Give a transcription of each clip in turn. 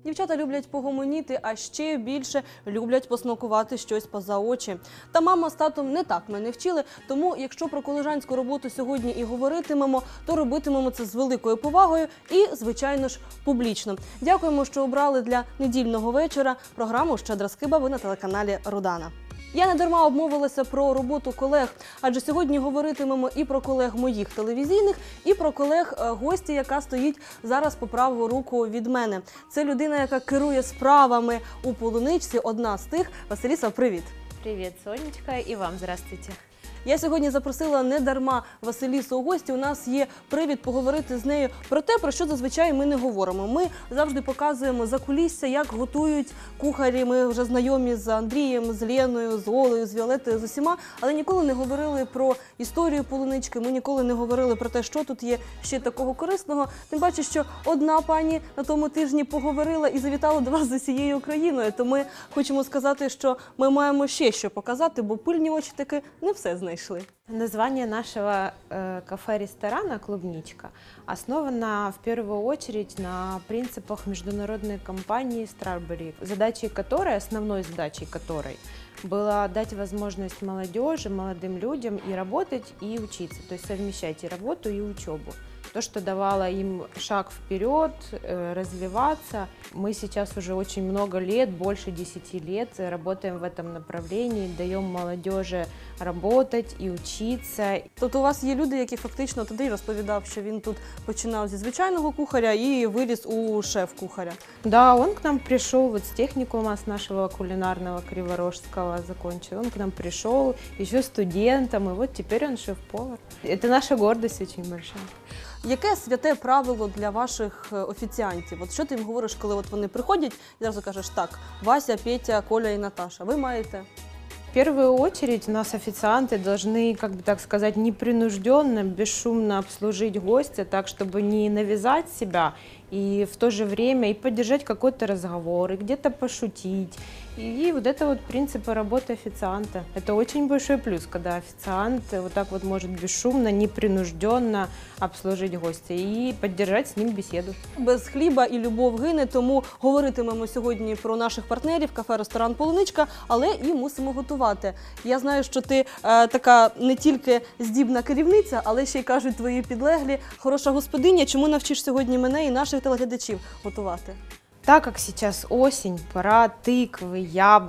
Дівчата люблять погомоніти, а ще більше люблять посмакувати щось поза очі. Та мама з татом не так мене вчили, тому якщо про колежанську роботу сьогодні і говоритимемо, то робитимемо це з великою повагою і, звичайно ж, публічно. Дякуємо, що обрали для недільного вечора програму «Щедра скиба» ви на телеканалі «Рудана». Я не дарма обмовилася про роботу колег, адже сьогодні говоритимемо і про колег моїх телевізійних, і про колег гості, яка стоїть зараз по праву руку від мене. Це людина, яка керує справами у Полуничці, одна з тих. Василіса, привіт! Привіт, Сонечка, і вам здравствуйте. Я сьогодні запросила не дарма Василісу у гості. У нас є привід поговорити з нею про те, про що зазвичай ми не говоримо. Ми завжди показуємо закулісся, як готують кухарі. Ми вже знайомі з Андрієм, з Леною, з Олею, з Віолетою, з усіма, але ніколи не говорили про історію Полунички, ми ніколи не говорили про те, що тут є ще такого корисного. Тим паче, що одна пані на тому тижні поговорила і завітала до вас з усією Україною. То ми хочемо сказати, що ми маємо ще що показати, бо пильні очі таки не все знайшли. Название нашего кафе-ресторана «Клубничка» основано в первую очередь на принципах международной компании Strawberry, основной задачей которой было дать возможность молодежи, молодым людям и работать, и учиться, то есть совмещать и работу, и учебу. То, что давало им шаг вперед, развиваться. Мы сейчас уже очень много лет, больше 10 лет, работаем в этом направлении, даем молодежи работать и учиться. Тобто у вас є люди, які фактично, тоді розповідав, що він тут починав зі звичайного кухаря і виріс у шеф-кухаря. Да, он к нам пришел, вот с техникума, с нашего кулинарного Криворожского закончил. Он к нам пришел еще студентом, и вот теперь он шеф-повар. Это наша гордость очень большая. Яке святе правило для ваших офіціантів? От що ти їм говориш, коли от вони приходять і зразу кажеш, так, Вася, Петя, Коля і Наташа, ви маєте? В первую очередь у нас официанты должны, как бы так сказать, непринужденно, бесшумно обслужить гостя, так, чтобы не навязать себя и в то же время и поддержать какой-то разговор, и где-то пошутить. И вот это вот принципы работы официанта. Это очень большой плюс, когда официант вот так вот может бесшумно, непринужденно обслужить гостя и поддержать с ним беседу. Без хліба і любов гине, тому говоритимемо сьогодні про наших партнерів, кафе-ресторан «Полуничка», але і мусимо готувати. Я знаю, що ти така не тільки здібна керівниця, але ще й, кажуть, твої підлеглі, хороша господиня. Чому навчиш сьогодні мене і наших телеглядачів готувати? Так как сейчас осень, пора тыквы,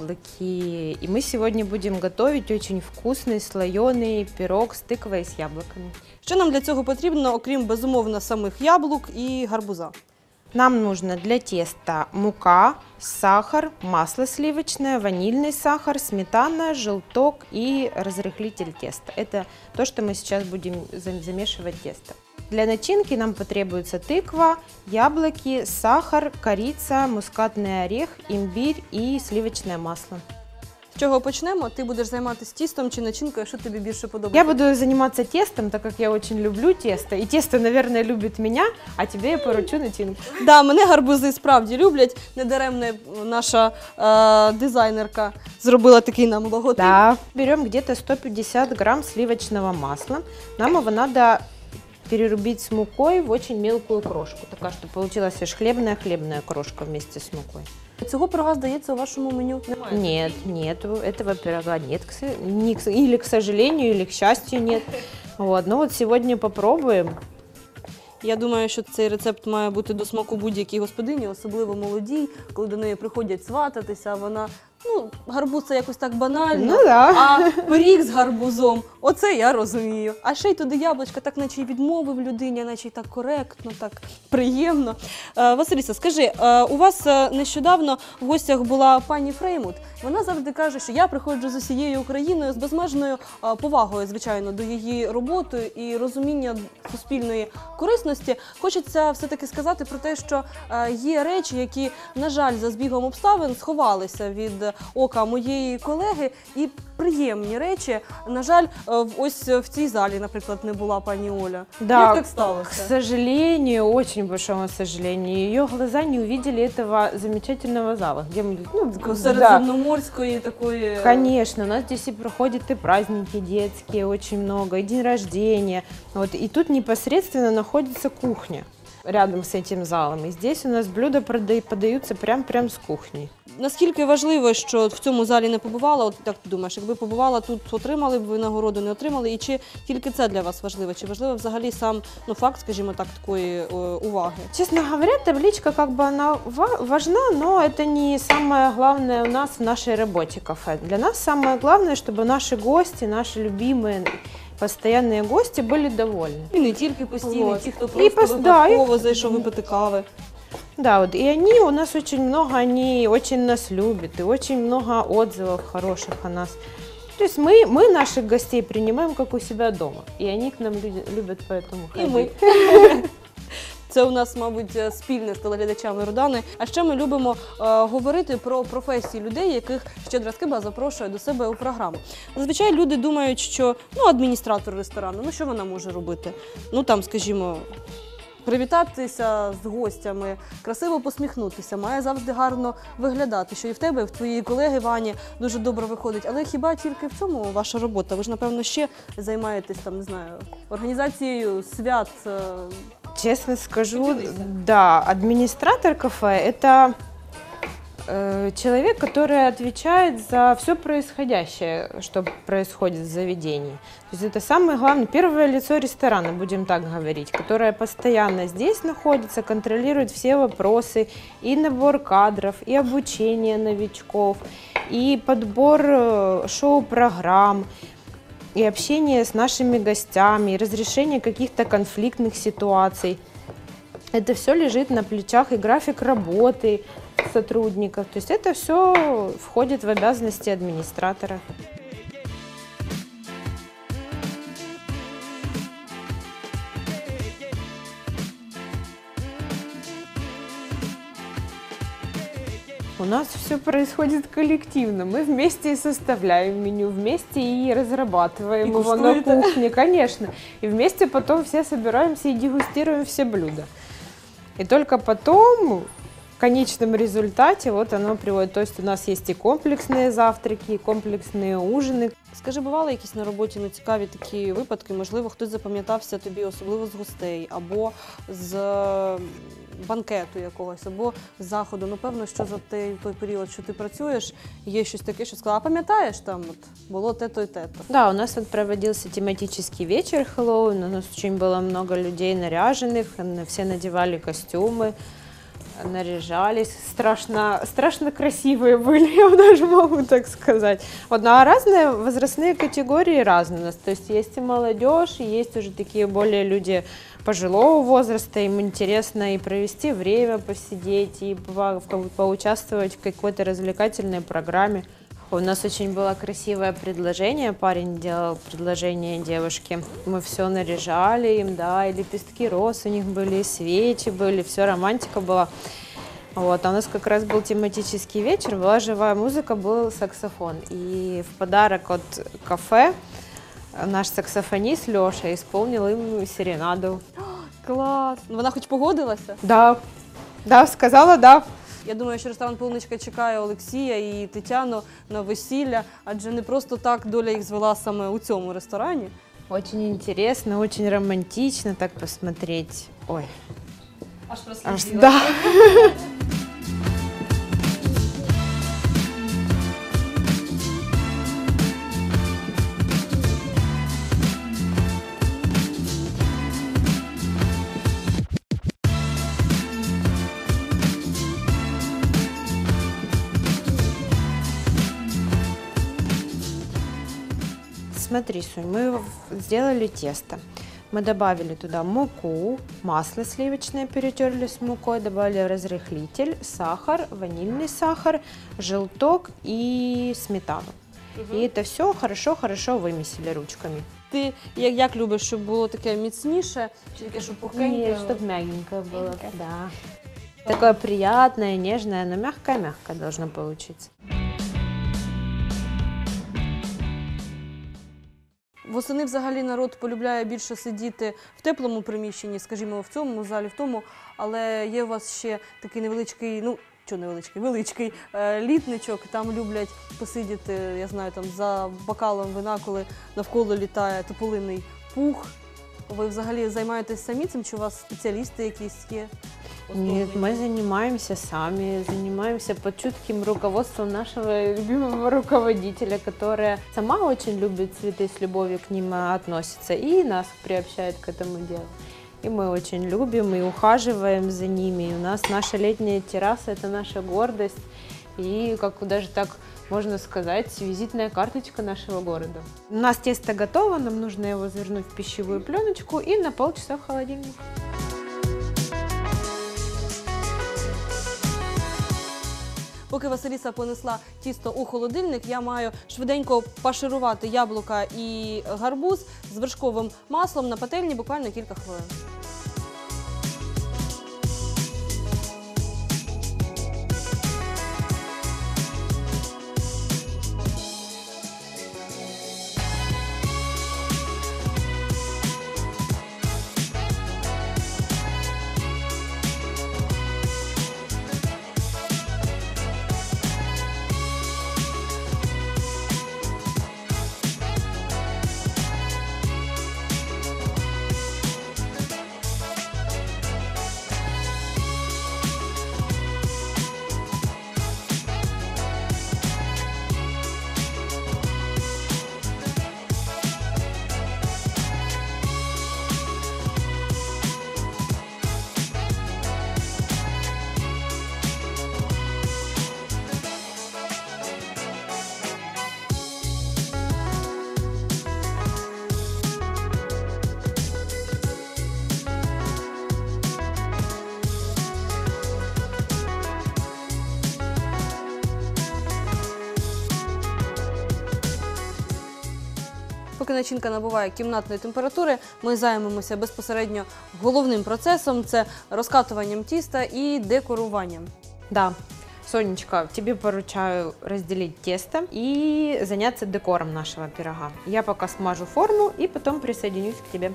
яблоки, и мы сегодня будем готовить очень вкусный слоеный пирог с тыквой и с яблоками. Що нам для цього потрібно, окрім, безумовно, самих яблук і гарбуза? Нам нужно для теста мука, сахар, масло сливочное, ванильный сахар, сметана, желток и разрыхлитель теста. Это то, что мы сейчас будем замешивать тесто. Для начинки нам потребуется тыква, яблоки, сахар, корица, мускатный орех, имбирь и сливочное масло. З чого почнемо? Ти будеш займатися тістом чи начинкою, що тобі більше подобається? Я буду заниматься тестом, так как я очень люблю тесто. И тесто, наверное, любит меня, а тебе я поручу начинку. Да, мене гарбузи справді люблять. Недаремно наша дизайнерка зробила такий нам логотип. Да. Берем где-то 150 грамм сливочного масла. Нам его надо перерубить с мукой в очень мелкую крошку. Такая, чтобы получилась аж хлебная крошка вместе с мукой. Цього пирога, здається, у вашому меню немає? Нет, нету. Этого пирога нет. Или, к сожалению, или, к счастью, нет. Вот. Но вот сегодня попробуем. Я думаю, що цей рецепт має бути до смаку будь-якій господині, особливо молодій, коли до неї приходять свататися, вона, гарбуз це якось так банально, Ну, да. а пиріг з гарбузом, оце я розумію. А ще й туди яблучка, так наче й відмовив людині, наче й так коректно, так приємно. Василіса, скажи, у вас нещодавно в гостях була пані Фреймут. Вона завжди каже, що я приходжу з усією Україною з безмежною повагою, звичайно, до її роботи і розуміння суспільної корисності. Хочеться все-таки сказати про те, що є речі, які, на жаль, за збігом обставин сховалися від ока моєї колеги, і приємні речі, на жаль, ось в цій залі, наприклад, не була пані Оля. Да, Як так сталося? к сожалению, очень большому сожалению, ее глаза не увидели этого замечательного зала, где мы, Середземноморської такої... Конечно, у нас здесь и проходят и праздники детские очень много, и день рождения. Вот, и тут непосредственно находится кухня. рядом с этим залом. И здесь у нас блюда подаются прям с кухни. Наскільки важливо, що в цьому залі не побувала, от як ти думаєш, якби побувала тут, отримали б ви нагороду, не отримали, і чи тільки це для вас важливо? Чи важливо взагалі сам факт, скажімо так, такої уваги? Честно говоря, табличка она важна, но это не самое главное у нас в нашей работе кафе. Для нас самое главное, чтобы наши гости, наши любимые, постоянные гости были довольны. І не тільки постійні, Вот. ті, хто І просто випадково зайшов випити кави. Да, вот, и они у нас очень много, они очень нас любят, и очень много отзывов хороших о нас. То есть мы наших гостей принимаем как у себя дома, и они к нам любят поэтому І ходить. ми. Це у нас, мабуть, спільне з телеглядачами Родани. А ще ми любимо говорити про професії людей, яких Щедра Скиба запрошує до себе у програму. Зазвичай люди думають, що адміністратор ресторану, що вона може робити? Там, скажімо, привітатися з гостями, красиво посміхнутися, має завжди гарно виглядати, що і в тебе, і в твоїй колеги Вані дуже добре виходить. Але хіба тільки в цьому ваша робота? Ви ж, напевно, ще займаєтесь, не знаю, організацією свят. Честно скажу, да, администратор кафе – это человек, который отвечает за все происходящее, что происходит в заведении. То есть это самое главное, первое лицо ресторана, будем так говорить, которое постоянно здесь находится, контролирует все вопросы, и набор кадров, и обучение новичков, и подбор шоу-программ, и общение с нашими гостями, и разрешение каких-то конфликтных ситуаций. Это все лежит на плечах, и график работы сотрудников. То есть это все входит в обязанности администратора. У нас все происходит коллективно. Мы вместе и составляем меню, вместе и разрабатываем его на кухне, конечно. И вместе потом все собираемся и дегустируем все блюда. И только потом, в конечном результате, вот оно приводит. То есть у нас есть и комплексные завтраки, и комплексные ужины. Скажи, бували якісь на роботі цікаві такі випадки? Можливо, хтось запам'ятався тобі особливо з гостей, або з банкету якогось, або з заходу. Певно, що за той період, що ти працюєш, є щось таке, що сказала, а пам'ятаєш, там було те-то і те-то? Да, у нас проводился тематический вечер Хэллоуин, у нас очень было много людей наряженных, все надевали костюмы, наряжались, страшно красивые были, я даже могу так сказать. Вот, а разные возрастные категории разные у нас, то есть есть и молодежь, и есть уже такие более люди пожилого возраста, им интересно и провести время, посидеть, и поучаствовать в какой-то развлекательной программе. У нас очень было красивое предложение, парень делал предложение девушке, мы все наряжали им, да, и лепестки роз у них были, и свечи были, все, романтика была. Вот, а у нас как раз был тематический вечер, была живая музыка, был саксофон. И в подарок от кафе наш саксофонист Леша исполнил им серенаду. Клас! Вона хоч погодилася? Да, сказала да. Я думаю, що ресторан «Полуничка» чекає Олексія і Тетяну на весілля, адже не просто так доля їх звела саме у цьому ресторані. Очень интересно, очень романтично так посмотреть. Ой. Аж да. Смотри, Сонь, мы сделали тесто. Мы добавили туда муку, масло сливочное перетерли с мукой, добавили разрыхлитель, сахар, ванильный сахар, желток и сметану. И это все хорошо вымесили ручками. Ти як любиш, щоб було таке міцніше, чи таке, щоб пухеньке? Нет, чтобы мягенькое было. Да. Такое приятное, нежное, но мягкое-мягкое должно получиться. Восени взагалі народ полюбляє більше сидіти в теплому приміщенні, скажімо, в цьому залі, в тому, але є у вас ще такий невеличкий, величкий літничок, там люблять посидіти, я знаю, там за бокалом вина, коли навколо літає тополиний пух. Ви взагалі займаєтесь самі цим, чи у вас спеціалісти якісь є? Нет, мы занимаемся сами, занимаемся под чутким руководством нашего любимого руководителя, которая сама очень любит цветы, с любовью к ним относится и нас приобщает к этому делу. И мы очень любим и ухаживаем за ними. И у нас наша летняя терраса – это наша гордость. И, как даже так можно сказать, визитная карточка нашего города. У нас тесто готово, нам нужно его завернуть в пищевую пленочку и на полчаса в холодильник. Поки Василіса понесла тісто у холодильник, я маю швиденько паширувати яблука і гарбуз з вершковим маслом на пательні буквально кілька хвилин. Поки начинка набуває кімнатної температури, ми займемося безпосередньо головним процесом – це розкатуванням тіста і декоруванням. Да, Сонечка, тебе поручаю разделить тесто и заняться декором нашего пирога. Я пока смажу форму и потом присоединюсь к тебе.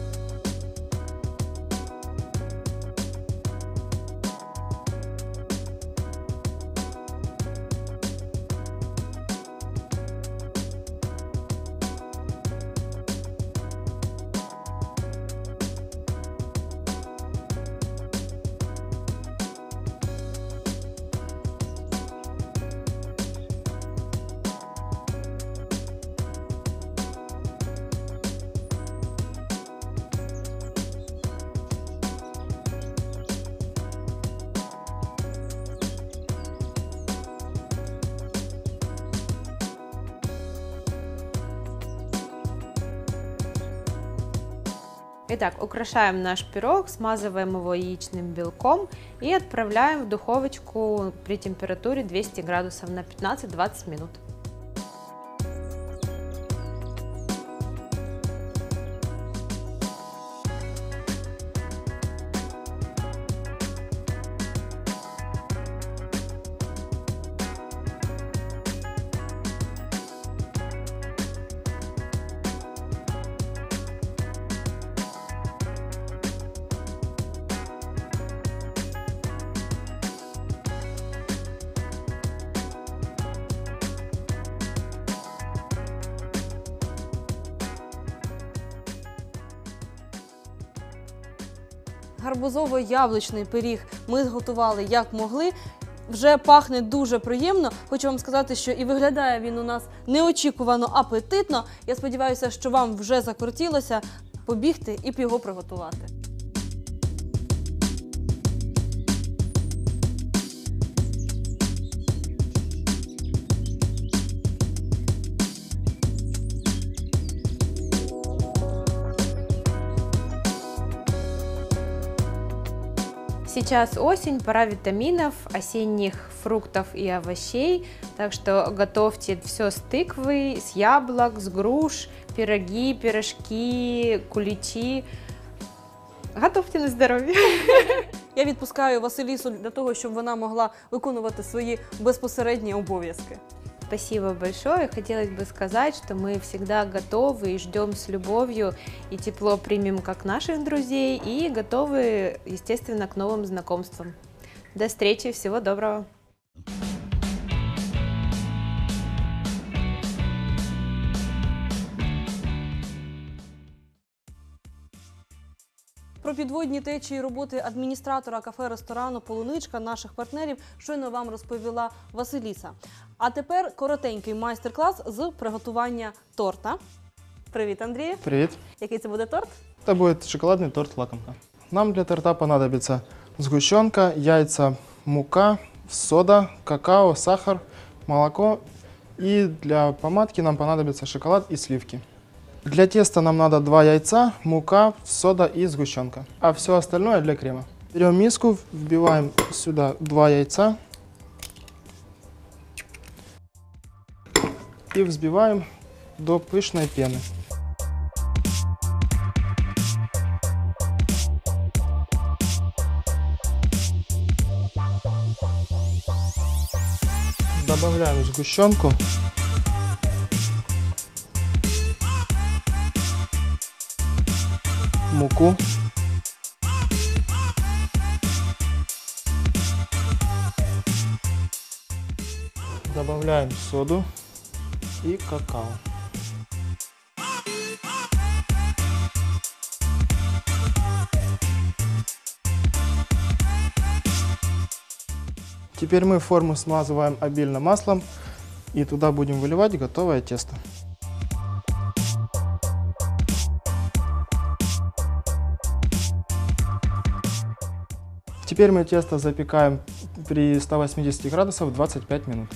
Итак, украшаем наш пирог, смазываем его яичным белком и отправляем в духовочку при температуре 200 градусов на 15-20 минут. Гарбузово-яблучний пиріг ми зготували як могли. Вже пахне дуже приємно. Хочу вам сказати, що і виглядає він у нас неочікувано апетитно. Я сподіваюся, що вам вже закортілося побігти і його приготувати. Сейчас осень, пора витаминов, осенних фруктов и овощей, так что готовьте все с тыквы, с яблок, с груш, пироги, пирожки, куличи. Готовьте на здоровье. Я відпускаю Василісу для того, щоб вона могла виконувати свої безпосередні обов'язки. Спасибо большое. Хотелось бы сказать, что мы всегда готовы и ждем с любовью и тепло примем как наших друзей и готовы, естественно, к новым знакомствам. До встречи, всего доброго! Про підводні течії роботи адміністратора кафе-ресторану «Полуничка», наших партнерів, щойно вам розповіла Василіса. А тепер коротенький майстер-клас з приготування торта. Привіт, Андрію. Привет. Який це буде торт? Это будет шоколадный торт лакомка. Нам для торта понадобится сгущенка, яйца, мука, сода, какао, сахар, молоко. И для помадки нам понадобится шоколад и сливки. Для теста нам надо 2 яйца, мука, сода и сгущенка. А все остальное для крема. Берем миску, вбиваем сюда 2 яйца. И взбиваем до пышной пены. Добавляем сгущенку. Муку. Добавляем соду и какао. Теперь мы форму смазываем обильно маслом и туда будем выливать готовое тесто. Теперь мы тесто запекаем при 180 градусах 25 минут.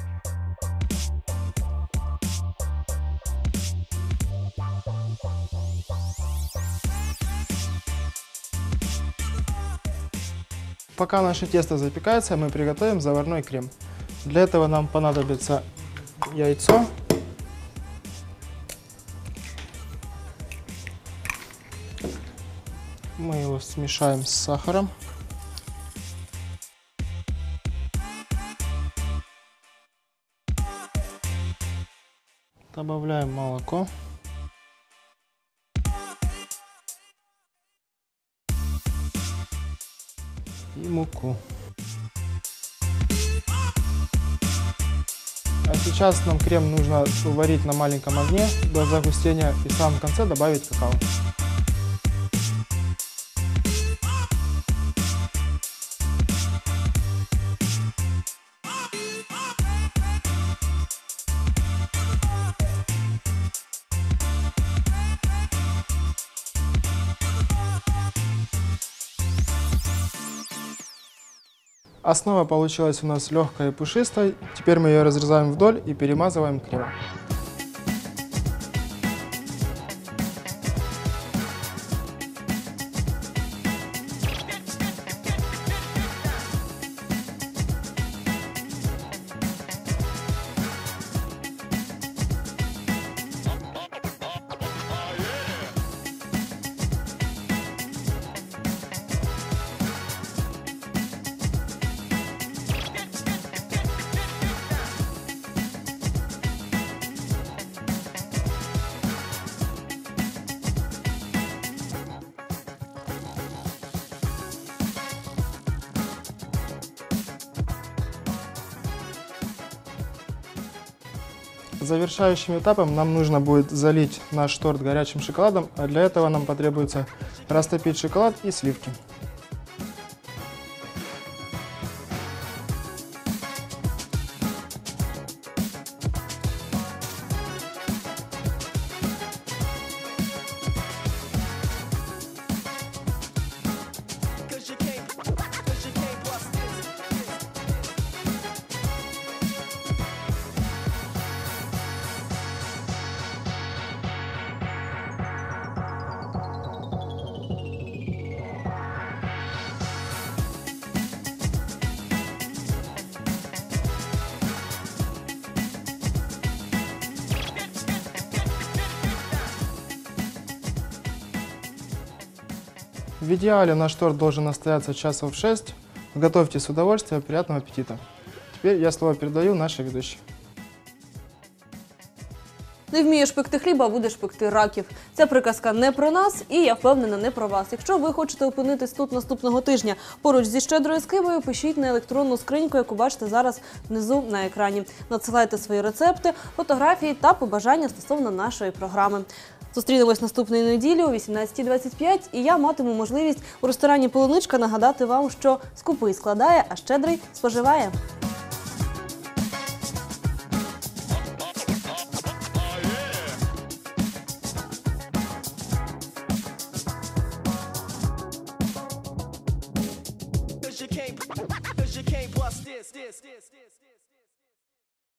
Пока наше тесто запекается, мы приготовим заварной крем. Для этого нам понадобится яйцо, мы его смешаем с сахаром, добавляем молоко. И муку. А сейчас нам крем нужно варить на маленьком огне до загустения и в самом конце добавить какао. Основа получилась у нас легкая и пушистая. Теперь мы ее разрезаем вдоль и перемазываем кремом. Завершающим этапом нам нужно будет залить наш торт горячим шоколадом, а для этого нам потребуется растопить шоколад и сливки. В идеале наш торт должен настояться часов 6. Готовьте с удовольствием, приятного аппетита. Теперь я слово передаю нашей ведущей. Не вмієш пекти хліба, а будеш пекти раків. Ця приказка не про нас і, я впевнена, не про вас. Якщо ви хочете опинитись тут наступного тижня поруч зі щедрою скибою, пишіть на електронну скриньку, яку бачите зараз внизу на екрані. Надсилайте свої рецепти, фотографії та побажання стосовно нашої програми. Зустрінемось наступної неділі о 18:25, і я матиму можливість у ресторані «Полуничка» нагадати вам, що скупий складає, а щедрий споживає. You can't